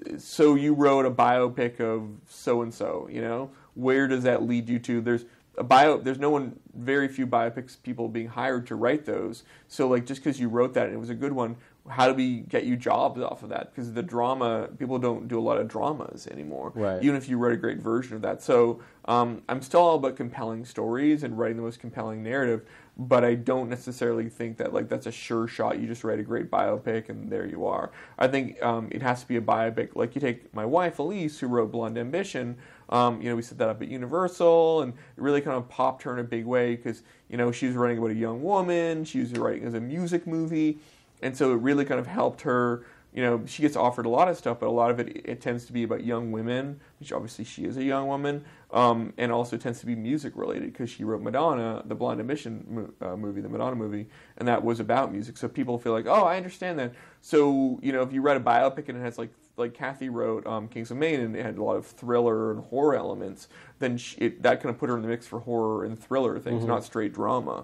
so you wrote a biopic of so-and-so, you know? Where does that lead you to? There's a bio. There's no one, very few biopics people being hired to write those. So, like, just because you wrote that and it was a good one, how do we get you jobs off of that? Because the drama, people don't do a lot of dramas anymore. Right. Even if you write a great version of that. So um, I'm still all about compelling stories and writing the most compelling narrative. But I don't necessarily think that like that's a sure shot. You just write a great biopic and there you are. I think um, it has to be a biopic. Like you take my wife Elise, who wrote Blonde Ambition. Um, you know, we set that up at Universal, and it really kind of popped her in a big way because you know she was writing about a young woman. She was writing as a music movie, and so it really kind of helped her. You know, she gets offered a lot of stuff, but a lot of it it tends to be about young women, which obviously she is a young woman, um, and also tends to be music related because she wrote Madonna, the Blonde Ambition mo- uh, movie, the Madonna movie, and that was about music. So people feel like, oh, I understand that. So you know, if you write a biopic and it has like like Kathy wrote um, Kings of Maine and it had a lot of thriller and horror elements, then she, it, that kind of put her in the mix for horror and thriller things, mm-hmm. not straight drama.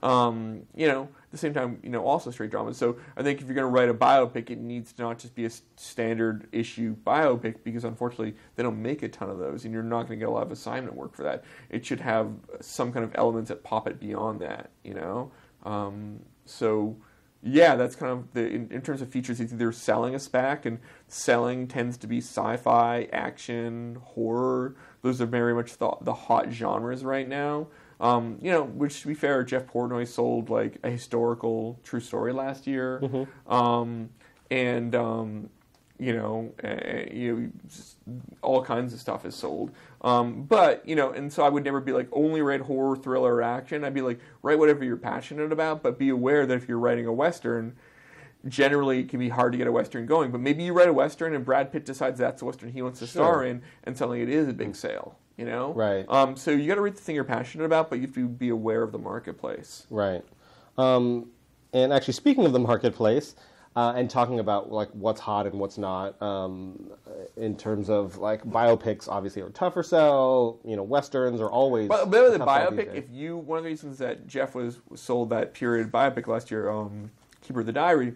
Um, you know, at the same time, you know, also straight drama. So I think if you're going to write a biopic, it needs to not just be a standard issue biopic because unfortunately they don't make a ton of those and you're not going to get a lot of assignment work for that. It should have some kind of elements that pop it beyond that, you know? Um, so yeah, that's kind of the, in, in terms of features, it's either selling a spec, and selling tends to be sci-fi, action, horror. Those are very much the, the hot genres right now. Um, you know, which to be fair, Jeff Portnoy sold like a historical true story last year, mm-hmm. um, and um, you know, uh, you know, just all kinds of stuff is sold. Um, but you know, and so I would never be like only write horror, thriller, or action. I'd be like write whatever you're passionate about, but be aware that if you're writing a western, generally it can be hard to get a western going. But maybe you write a western and Brad Pitt decides that's the western he wants to sure. star in, and suddenly it is a big sale. You know, right? Um, so you got to read the thing you're passionate about, but you have to be aware of the marketplace, right? Um, and actually, speaking of the marketplace, uh, and talking about like what's hot and what's not, um, in terms of like biopics, obviously are tougher sell. You know, westerns are always. But the biopic, if you one of the reasons that Jeff was sold that period biopic last year, um, Keeper of the Diary,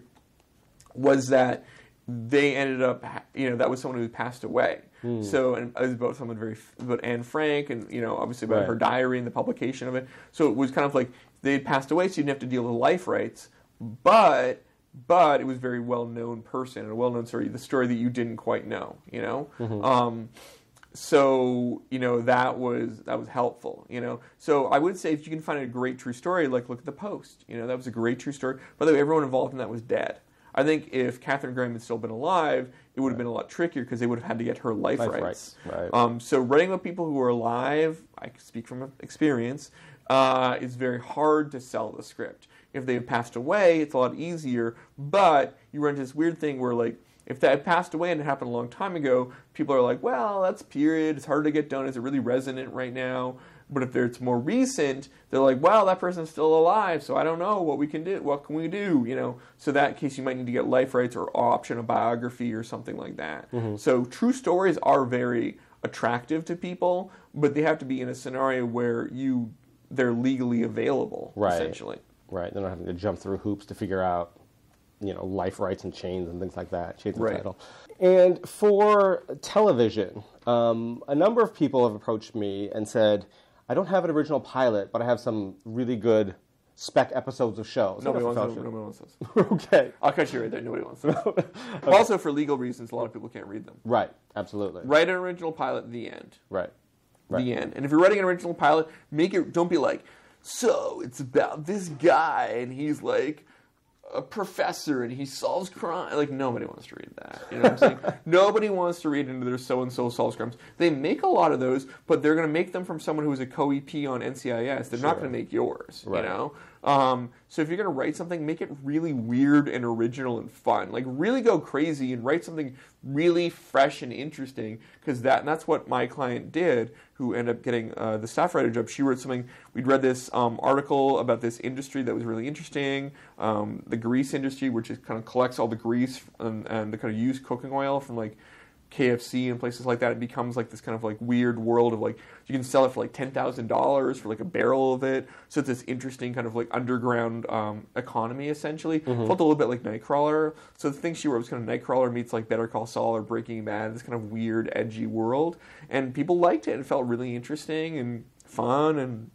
was that they ended up, you know, that was someone who passed away. Hmm. So, and it was about someone very, about Anne Frank, and, you know, obviously about right. her diary and the publication of it. So it was kind of like they had passed away, so you didn't have to deal with life rights, but, but it was a very well-known person, and a well-known story, the story that you didn't quite know, you know? Mm-hmm. Um, so, you know, that was, that was helpful, you know? So I would say if you can find a great true story, like look at The Post, you know, that was a great true story. By the way, everyone involved in that was dead. I think if Katharine Graham had still been alive, it would have been a lot trickier because they would have had to get her life, life rights. rights. Right. Um, so writing about people who are alive, I speak from experience, uh, is very hard to sell the script. If they have passed away, it's a lot easier, but you run into this weird thing where, like, if that had passed away and it happened a long time ago, people are like, well, that's period, it's hard to get done, is it really resonant right now? But if it's more recent, they're like, well, that person's still alive, so I don't know what we can do. What can we do? You know, so that case you might need to get life rights or option a biography or something like that. Mm-hmm. So true stories are very attractive to people, but they have to be in a scenario where you they're legally available, right. essentially. Right. They're not having to jump through hoops to figure out, you know, life rights and chains and things like that. Chains and right. title. And for television, um, a number of people have approached me and said, I don't have an original pilot, but I have some really good spec episodes of shows. Nobody wants those. Nobody wants those. Okay. I'll cut you right there. Nobody wants those. Okay. Also, for legal reasons, a lot of people can't read them. Right. Absolutely. Write an original pilot, the end. Right. Right. The end. And if you're writing an original pilot, make it. Don't be like, so it's about this guy, and he's like a professor and he solves crime. Like, nobody wants to read that. You know what I'm saying? Nobody wants to read into their so-and-so solves crimes. They make a lot of those, but they're going to make them from someone who's a co-E P on N C I S. They're sure. not going to make yours, right. you know? Um, so if you're going to write something, make it really weird and original and fun. Like, really go crazy and write something really fresh and interesting, because that, and that's what my client did, who ended up getting uh, the staff writer job. She wrote something, we'd read this um, article about this industry that was really interesting, um, the grease industry, which is kind of collects all the grease and, and the kind of used cooking oil from like K F C and places like that. It becomes like this kind of like weird world of like, you can sell it for like ten thousand dollars for like a barrel of it. So it's this interesting kind of like underground um, economy essentially. Mm-hmm. Felt a little bit like Nightcrawler. So the thing she wrote was kind of Nightcrawler meets like Better Call Saul or Breaking Bad, this kind of weird, edgy world. And people liked it. It felt really interesting and fun, and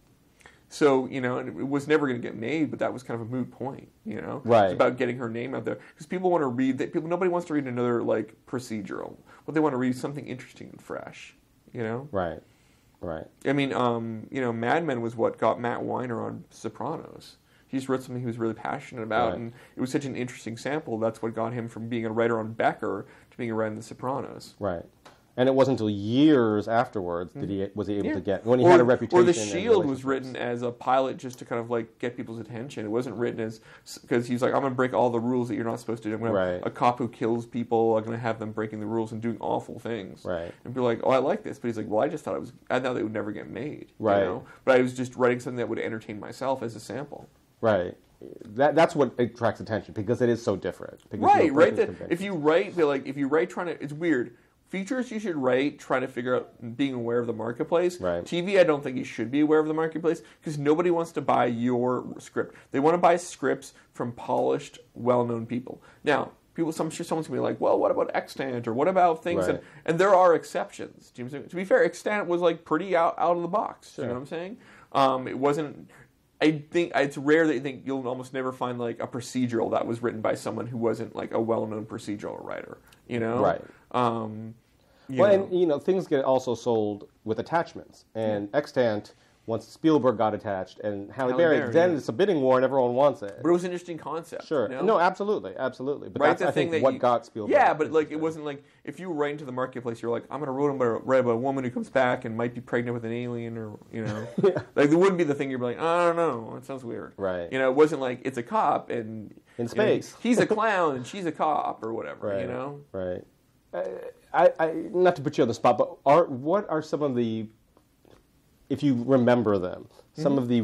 so, you know, and it was never going to get made, but that was kind of a moot point, you know? Right. It's about getting her name out there. Because people want to read, that. People, nobody wants to read another, like, procedural. But they want to read something interesting and fresh, you know? Right, right. I mean, um, you know, Mad Men was what got Matt Weiner on Sopranos. He just wrote something he was really passionate about, right. and it was such an interesting sample. That's what got him from being a writer on Becker to being a writer on The Sopranos. Right. And it wasn't until years afterwards that he was he able yeah. to get, when he or, had a reputation. Or The Shield was written as a pilot just to kind of like get people's attention. It wasn't written as, because he's like, I'm going to break all the rules that you're not supposed to do. I'm going to have right. a cop who kills people. I'm going to have them breaking the rules and doing awful things. Right. And be like, oh, I like this. But he's like, well, I just thought it was, I thought it would never get made. Right. You know? But I was just writing something that would entertain myself as a sample. Right. That that's what attracts attention, because it is so different. Because right, right. That if you write, like, if you write trying to, it's weird. Features you should write trying to figure out being aware of the marketplace. Right. T V, I don't think you should be aware of the marketplace, because nobody wants to buy your script. They want to buy scripts from polished, well-known people. Now, people, I'm sure someone's going to be like, well, what about extant, or what about things? Right. And, and there are exceptions. To be fair, extant was like pretty out, out of the box. Sure. You know what I'm saying? Um, it wasn't... I think it's rare that you think you'll almost never find like a procedural that was written by someone who wasn't like a well-known procedural writer. You know, right? Um, you well, know. and you know, things get also sold with attachments, and yeah. extant. Once Spielberg got attached and Halle, Halle Berry, Berry, then yeah. it's a bidding war and everyone wants it. But it was an interesting concept. Sure. You know? No, absolutely, absolutely. But right, that's, I think, that what you, got Spielberg. Yeah, but like it wasn't like, if you write into the marketplace, you're like, I'm going to write about, write about a woman who comes back and might be pregnant with an alien, or, you know. yeah. Like, it wouldn't be the thing you're like, I don't know, it sounds weird. Right. You know, it wasn't like, it's a cop and... In space. You know, he's a clown and she's a cop, or whatever, right. you know? Right. Uh, I, I, not to put you on the spot, but are what are some of the... If you remember them, mm-hmm. some of the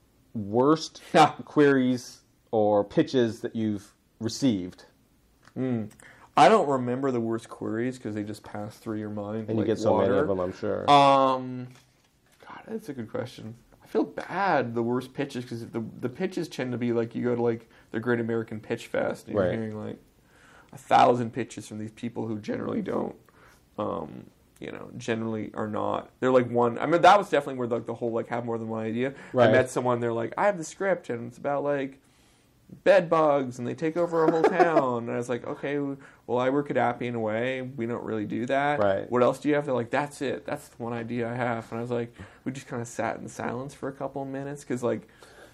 worst queries or pitches that you've received. Mm. I don't remember the worst queries because they just pass through your mind. And like you get so water. many of them, I'm sure. Um, God, that's a good question. I feel bad, the worst pitches, because the the pitches tend to be like, you go to like the Great American Pitch Fest and you're right. hearing like a thousand pitches from these people who generally don't... Um, you know, generally are not. They're like one. I mean, that was definitely where like the whole like have more than one idea. Right. I met someone. They're like, I have the script, and it's about like bed bugs, and they take over a whole town. And I was like, okay, well, I work at Appian Way. We don't really do that. Right. What else do you have? They're like, that's it. That's the one idea I have. And I was like, we just kind of sat in silence for a couple of minutes because like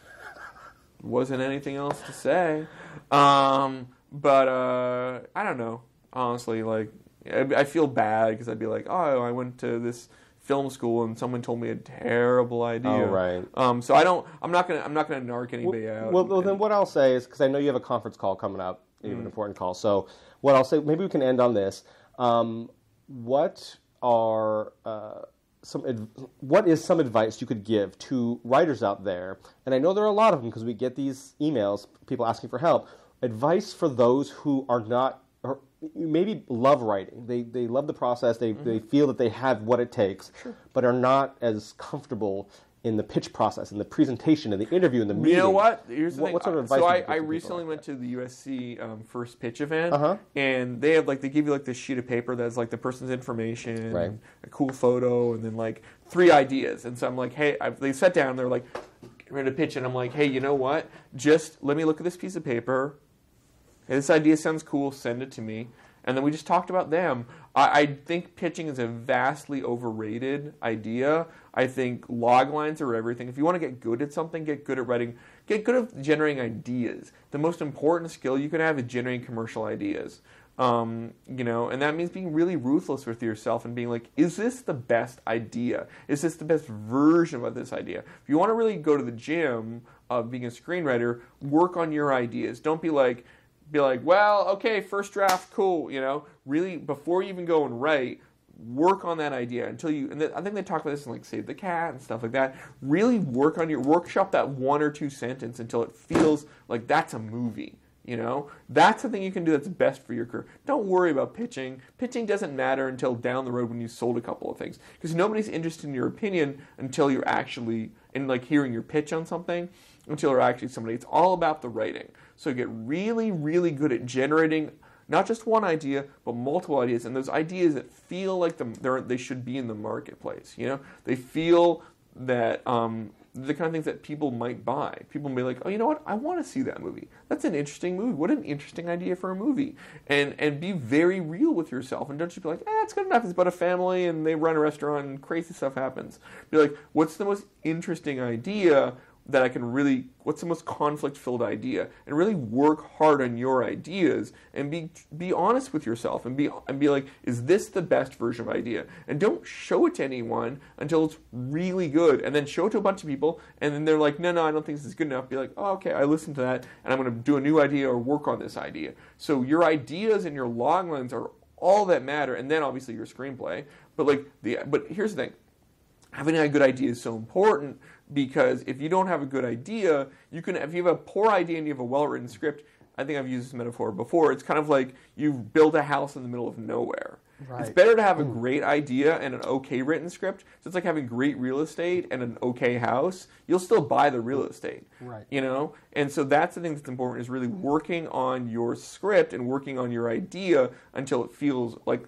wasn't anything else to say. Um, but uh, I don't know. Honestly, like. I feel bad because I'd be like, oh, I went to this film school and someone told me a terrible idea. Oh, right. Um, so I don't. I'm not gonna. I'm not gonna narc anybody well, out. Well, well, then what I'll say is, because I know you have a conference call coming up, you have mm. an important call. So what I'll say, maybe we can end on this. Um, what are uh, some? Adv- what is some advice you could give to writers out there? And I know there are a lot of them because we get these emails, people asking for help. Advice for those who are not. Or maybe love writing. They they love the process. They mm-hmm. they feel that they have what it takes, sure. but are not as comfortable in the pitch process, in the presentation, in the interview, in the meeting. You know what? Here's the what, thing. What sort of advice? So would I, you give I to recently like went that? to the U S C um, first pitch event, uh-huh. and they have like they give you like this sheet of paper that's like the person's information, right. and a cool photo, and then like three ideas. And so I'm like, hey, I, they sat down. They're like, get ready to pitch, and I'm like, hey, you know what? Just let me look at this piece of paper. Hey, this idea sounds cool. Send it to me. And then we just talked about them. I, I think pitching is a vastly overrated idea. I think log lines are everything. If you want to get good at something, get good at writing, get good at generating ideas. The most important skill you can have is generating commercial ideas. Um, you know, and that means being really ruthless with yourself and being like, is this the best idea? Is this the best version of this idea? If you want to really go to the gym of being a screenwriter, work on your ideas. Don't be like, be like, well, okay, first draft, cool, you know. Really, before you even go and write, work on that idea until you, and I think they talk about this in like Save the Cat and stuff like that. Really work on your, workshop that one or two sentence until it feels like that's a movie, you know. That's the thing you can do that's best for your career. Don't worry about pitching. Pitching doesn't matter until down the road when you've sold a couple of things. Because nobody's interested in your opinion until you're actually, in like hearing your pitch on something, until you're actually somebody. It's all about the writing. So get really, really good at generating not just one idea, but multiple ideas, and those ideas that feel like the, they're, they should be in the marketplace. You know, they feel that um, the kind of things that people might buy. People may be like, oh, you know what? I want to see that movie. That's an interesting movie. What an interesting idea for a movie. And and be very real with yourself, and don't just be like, eh, it's good enough. It's about a family, and they run a restaurant, and crazy stuff happens. Be like, what's the most interesting idea that I can really, what's the most conflict-filled idea? And really work hard on your ideas and be be honest with yourself and be and be like, is this the best version of idea? And don't show it to anyone until it's really good. And then show it to a bunch of people, and then they're like, no, no, I don't think this is good enough. Be like, oh, okay, I listened to that, and I'm going to do a new idea or work on this idea. So your ideas and your log lines are all that matter, and then obviously your screenplay. But like the but here's the thing. Having a good idea is so important, because if you don't have a good idea, you can, if you have a poor idea and you have a well-written script, I think I've used this metaphor before, it's kind of like you've built a house in the middle of nowhere. Right. It's better to have a great idea and an okay written script. So it's like having great real estate and an okay house. You'll still buy the real estate. Right. You know? And so that's the thing that's important, is really working on your script and working on your idea until it feels like,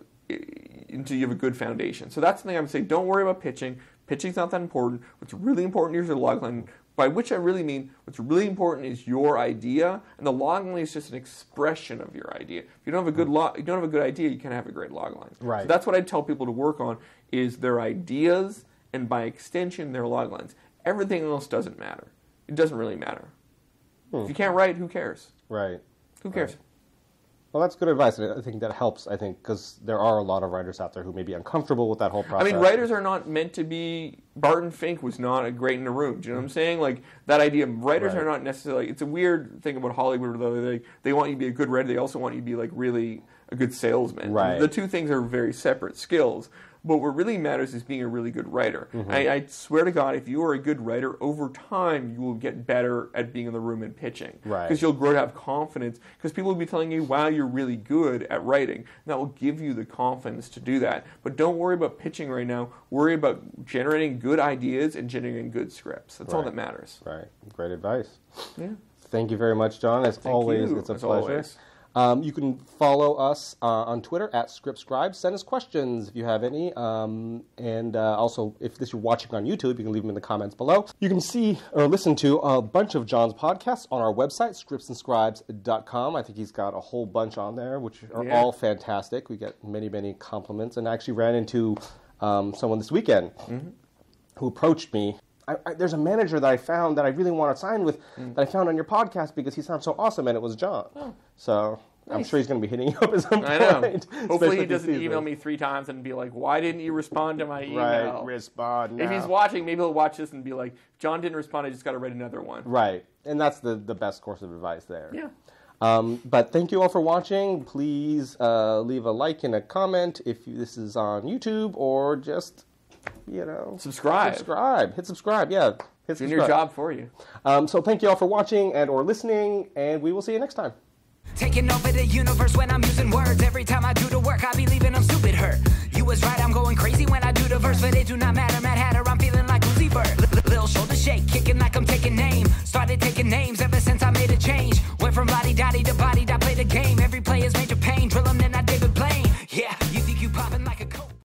until you have a good foundation. So that's the thing I would say. Don't worry about pitching. Pitching's not that important. What's really important is your log line, by which I really mean what's really important is your idea, and the log line is just an expression of your idea. If you don't have a good log, you don't have a good idea, you can't have a great log line. Right. So that's what I tell people to work on, is their ideas, and by extension, their log lines. Everything else doesn't matter. It doesn't really matter. Hmm. If you can't write, who cares? Right. Who cares? Right. Well, that's good advice. I think that helps, I think, because there are a lot of writers out there who may be uncomfortable with that whole process. I mean, writers are not meant to be... Barton Fink was not a great in a room. Do you know what I'm saying? Like, that idea, writers right. are not necessarily... It's a weird thing about Hollywood, though. They, they want you to be a good writer. They also want you to be, like, really a good salesman. Right. The two things are very separate skills. But what really matters is being a really good writer. Mm-hmm. I, I swear to God, if you are a good writer, over time you will get better at being in the room and pitching. Right. Because you'll grow to have confidence. Because people will be telling you, wow, you're really good at writing. And that will give you the confidence to do that. But don't worry about pitching right now. Worry about generating good ideas and generating good scripts. That's right. all that matters. Right. Great advice. Yeah. Thank you very much, John. As Thank always, you. it's a As pleasure. Always. Um, you can follow us uh, on Twitter at Scripts Scribes. Send us questions if you have any. Um, and uh, also, if this you're watching on YouTube, you can leave them in the comments below. You can see or listen to a bunch of John's podcasts on our website, scripts and scribes dot com. I think he's got a whole bunch on there, which are yeah. all fantastic. We get many, many compliments. And I actually ran into um, someone this weekend mm-hmm. who approached me. I, I, there's a manager that I found that I really want to sign with mm. that I found on your podcast because he sounds so awesome, and it was John. Oh. So nice. I'm sure he's going to be hitting you up at some I point. know. Hopefully he doesn't email me three times and be like, why didn't you respond to my email? Right, respond now. If he's watching, maybe he'll watch this and be like, John didn't respond, I just got to write another one. Right, and that's the, the best course of advice there. Yeah. Um, but thank you all for watching. Please uh, leave a like and a comment if this is on YouTube, or just... You know, subscribe. Subscribe. Hit subscribe. Yeah, hit doing your job for you. Um, so thank you all for watching and or listening, and we will see you next time. Taking over the universe when I'm using words. Every time I do the work, I be leaving them stupid hurt. You was right, I'm going crazy when I do the verse, but it do not matter. Mad Hatter, I'm feeling like Uzi Bird. L- little shoulder shake, kicking like I'm taking name. Started taking names ever